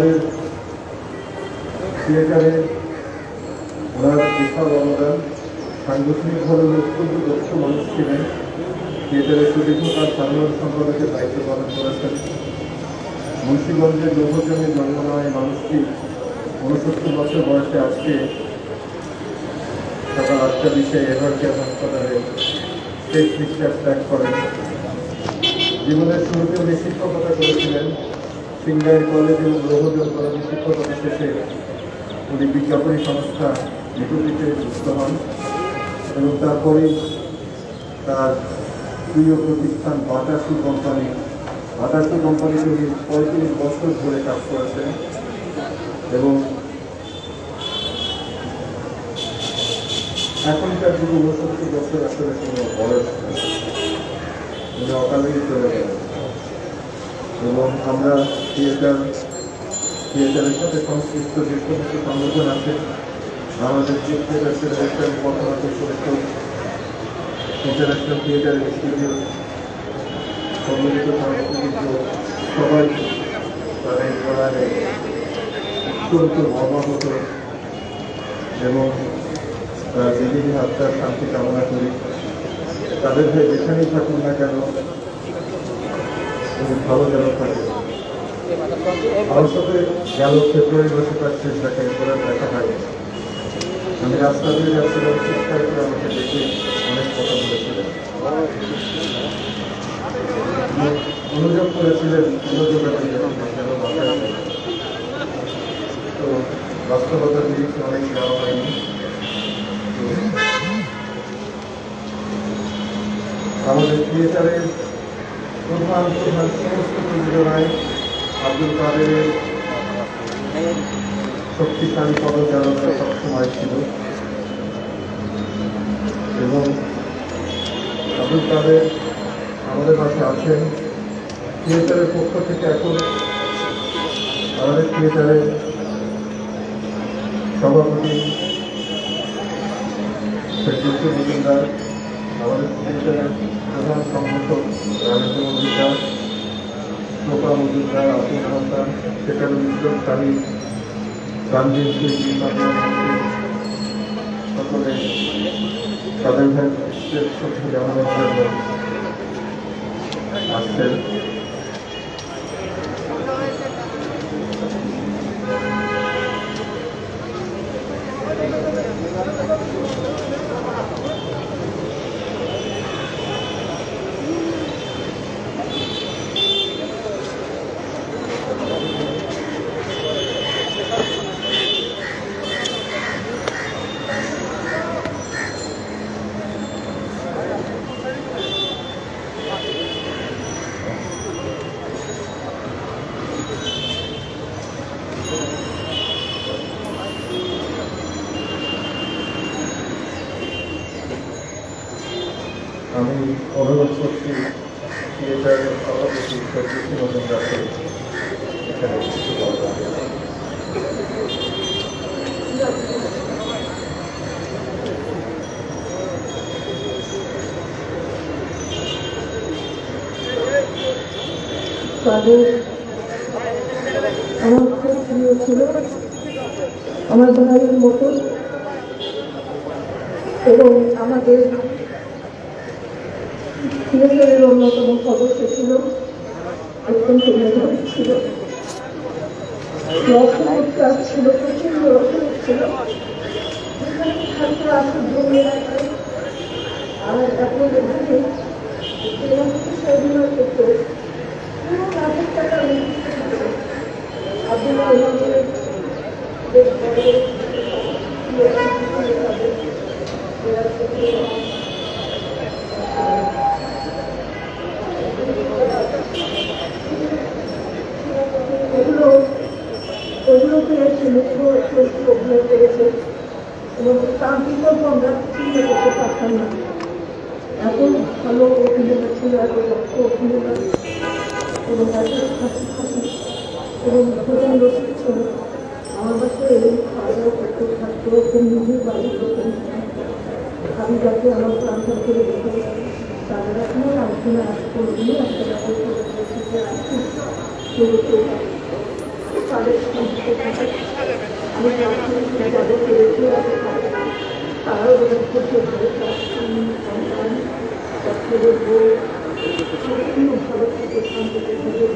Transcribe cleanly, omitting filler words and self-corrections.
আমাদের থিয়েটারে ওনার বিশাল অবদান। সাংগঠনিকভাবে অত্যন্ত দক্ষ মানুষ ছিলেন। থিয়েটারের সুদীর্ঘ তার সাধারণ সম্পাদকের দায়িত্ব পালন করেছেন। মুন্সিগঞ্জের লৌহজমে জন্ম নেওয়া এই মানুষটি ৬৯ বছর বয়সে আজকে সকাল ৮টা ২০ এভারকেয়ার হাসপাতালে শেষ নিঃশ্বাস ত্যাগ করেন। জীবনের শুরুতে উনি শিক্ষকতা করেছিলেন। সিংগাইর কলেজ এবং লৌহজম কলেজে শিক্ষকতা শেষে উনি বিজ্ঞাপনী সংস্থা নিকুতিতে যুক্ত হন এবং তারপরেই তার প্রিয় প্রতিষ্ঠান বাটা শু কোম্পানিতে উনি ৩৫ বছর ধরে কাজ করেছেন এবং এখনকার যুগে ৬৯ বছর আসলে কোনো বয়স উনি অকালেই চলে গেলেন। এবং আমরা থিয়েটারের সাথে সংশ্লিষ্ট যে সমস্ত সংগঠন আছে, আমাদের থিয়েটার ফেডারেশন, পথনাটক পরিষদ, ইন্টারন্যাশনাল থিয়েটার ইনস্টিটিউট, সম্মিলিত সাংস্কৃতিক সবাই তাদের প্রদানে অত্যন্ত মর্মাহত এবং বিদেহী আত্মার শান্তি কামনা করি। তাদের ভাই যেখানেই থাকুন না কেন ভালো যেন থাকে। আমার সাথে গেল ফেব্রুয়ারি মাসে তার শেষ দেখা হয়। আমি রাস্তা দিয়ে যাচ্ছিলাম, চিৎকার করে আমাকে দেখে অনেক কথা বলেছিলেন, অনুযোগ করেছিলেন কেন বাসায়। তো বাস্তবতার নিরিখে অনেক যাওয়া হয়নি। আমাদের থিয়েটারের প্রধান সমস্ত প্রযোজনায় আব্দুল কাদেরের শক্তিশালী পদচারণা সবসময় ছিল এবং আব্দুল কাদের আমাদের কাছে আছেন। থিয়েটারের পক্ষ থেকে এখন আমাদের থিয়েটারের সভাপতি ফেরদৌসী মজুমদার, আমাদের থিয়েটারের প্রধান সংগঠক রামেন্দ্র মজুমদার, লোপা মজুমদার, আতুল হাসান, সেকারুল ইসলাম কালী, গান্ধী শিল্পী, সকলে তাদের ভাইয়ের আমাদের জন্য আসছেন। আমি অনুরোধ করছি থিয়েটারের সভাপতি ফেরদৌসী মজুমদারকে এখানে কিছু বলতে। আমার খুব প্রিয় ছিল, আমার ভাইয়ের মতো, এবং আমাদের থিয়েটারের অন্যতম সদস্য ছিল, অত্যন্ত মেধাবী ছিল, রসনের কাজ ছিল, প্রচন্ড রসন ছিল, ছাত্র আসর জমিয়ে রাখে। আর এখন এখানে অভিনয় করতে পুরো লাখের টাকা আব্দুল্লাহ ওগুলো পেয়েছে, মুখ্য চরিত্র অভিনয় করেছে এবং তার বিকল্প আমরা চিন্তা করতে পারতাম না। এত ভালো অভিনেতা ছিল, এত দক্ষ অভিনেতা এবং এত হাসি হাসি এবং ভোজন রসিক ছিল। আমার বাসায় এই খাওয়া দাওয়া করতে থাকতো, নিজের বাড়ি করতেন। আমি যাকে আমার প্রান্তার করে দেখে তাদের এখনো আলোচনা আসতে একটা ব্যাপার করে তাদের সন্তুষ্ট থাকে। আমি প্রাথমিক যাদের পেরেছি তারাও যেন ধৈর্য ধরে তার সন্তান তার ছেলের বউ সত্যিও ভালো থেকে শান্তিতে